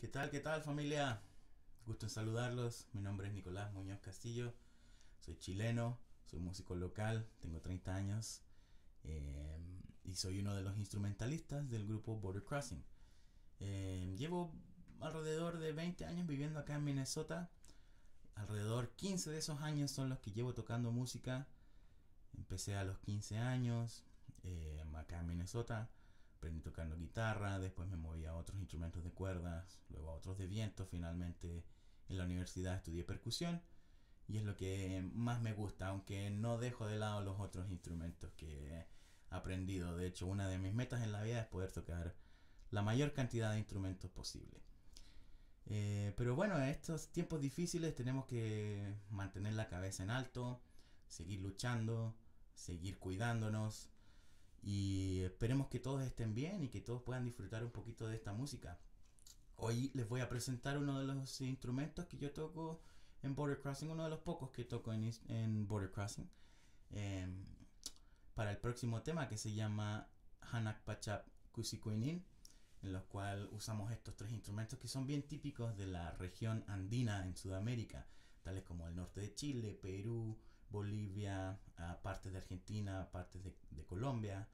¿Qué tal familia? Gusto en saludarlos. Mi nombre es Nicolás Muñoz Castillo. Soy chileno, soy músico local, tengo 30 años y soy uno de los instrumentalistas del grupo Border Crossing. Llevo alrededor de 20 años viviendo acá en Minnesota. Alrededor 15 de esos años son los que llevo tocando música. Empecé a los 15 años acá en Minnesota. Aprendí tocando guitarra, después me moví a otros instrumentos de cuerdas, luego a otros de viento. Finalmente en la universidad estudié percusión y es lo que más me gusta, aunque no dejo de lado los otros instrumentos que he aprendido. De hecho, una de mis metas en la vida es poder tocar la mayor cantidad de instrumentos posible. Pero bueno, en estos tiempos difíciles tenemos que mantener la cabeza en alto, seguir luchando, seguir cuidándonos. Y esperemos que todos estén bien y que todos puedan disfrutar un poquito de esta música. Hoy les voy a presentar uno de los instrumentos que yo toco en Border Crossing, uno de los pocos que toco en Border Crossing, para el próximo tema, que se llama Hanak Pachap Kusikuinin, en los cuales usamos estos tres instrumentos que son bien típicos de la región andina en Sudamérica, tales como el norte de Chile, Perú, Bolivia, partes de Argentina, partes de Colombia.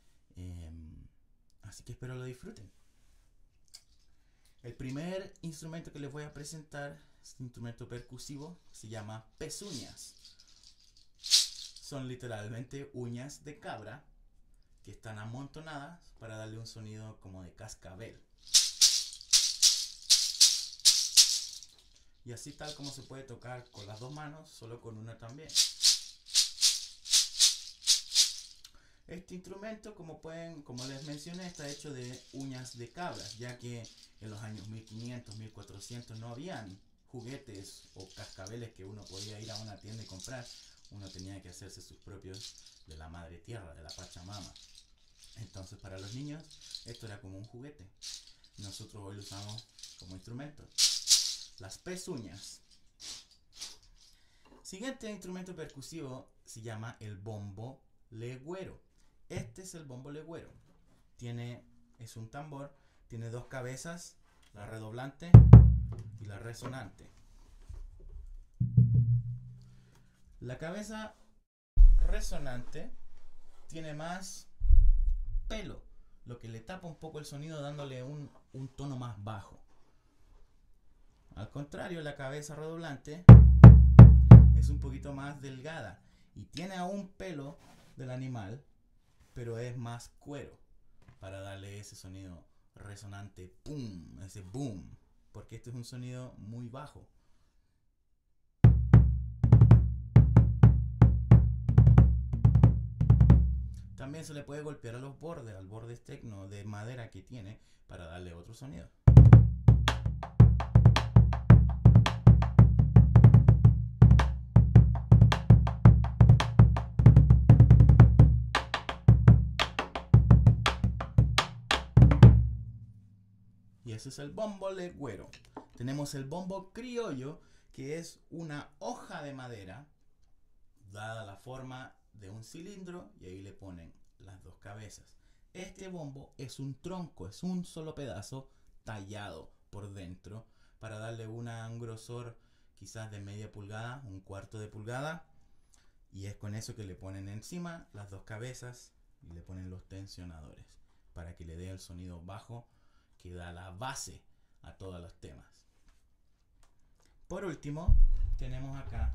Así que espero lo disfruten. El primer instrumento que les voy a presentar es un instrumento percusivo, se llama pezuñas. Son literalmente uñas de cabra que están amontonadas para darle un sonido como de cascabel. Y así tal como se puede tocar con las dos manos, solo con una también. Este instrumento, como les mencioné, está hecho de uñas de cabras, ya que en los años 1500, 1400 no habían juguetes o cascabeles que uno podía ir a una tienda y comprar. Uno tenía que hacerse sus propios de la madre tierra, de la Pachamama. Entonces para los niños esto era como un juguete. Nosotros hoy lo usamos como instrumento. Las pezuñas. Siguiente instrumento percusivo se llama el bombo legüero. Este es el bombo legüero. Es un tambor, tiene dos cabezas, la redoblante y la resonante. La cabeza resonante tiene más pelo, lo que le tapa un poco el sonido dándole un tono más bajo. Al contrario, la cabeza redoblante es un poquito más delgada y tiene aún pelo del animal, pero es más cuero para darle ese sonido resonante, pum, ese boom, porque este es un sonido muy bajo. También se le puede golpear a los bordes, al borde externo de madera que tiene, para darle otro sonido. Y ese es el bombo legüero. Tenemos el bombo criollo, que es una hoja de madera dada la forma de un cilindro y ahí le ponen las dos cabezas. Este bombo es un tronco, es un solo pedazo tallado por dentro para darle un grosor quizás de media pulgada, un cuarto de pulgada, y es con eso que le ponen encima las dos cabezas y le ponen los tensionadores para que le dé el sonido bajo que da la base a todos los temas. Por último, tenemos acá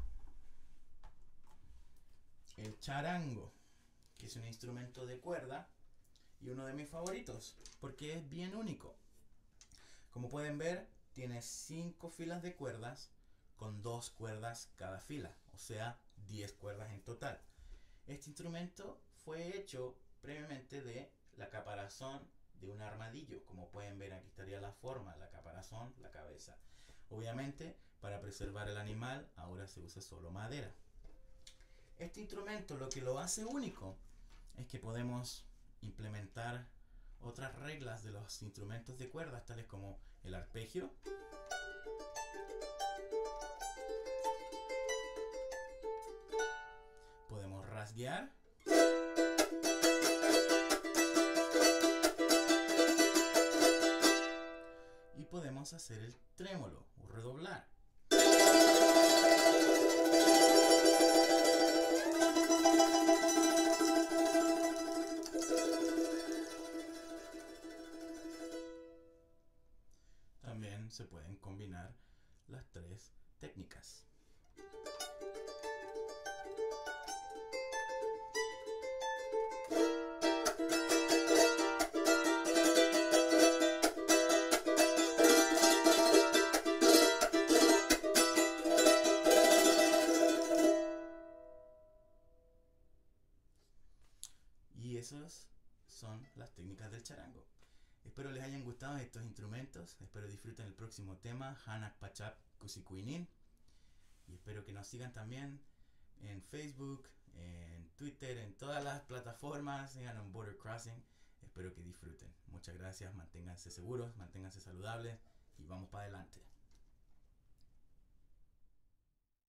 el charango, que es un instrumento de cuerda y uno de mis favoritos porque es bien único. Como pueden ver, tiene 5 filas de cuerdas con 2 cuerdas cada fila, o sea 10 cuerdas en total. Este instrumento fue hecho previamente de la caparazón de un armadillo. Como pueden ver, aquí estaría la forma, la caparazón, la cabeza. Obviamente, para preservar el animal, ahora se usa solo madera. Este instrumento, lo que lo hace único es que podemos implementar otras reglas de los instrumentos de cuerdas, tales como el arpegio, podemos rasguear, y podemos hacer redoblar. También se pueden combinar las tres técnicas. Y esas son las técnicas del charango. Espero les hayan gustado estos instrumentos. Espero disfruten el próximo tema, Hanak Pachap Kusikuinin. Y espero que nos sigan también en Facebook, en Twitter, en todas las plataformas. Sigan en Border Crossing. Espero que disfruten. Muchas gracias. Manténganse seguros, manténganse saludables y vamos para adelante.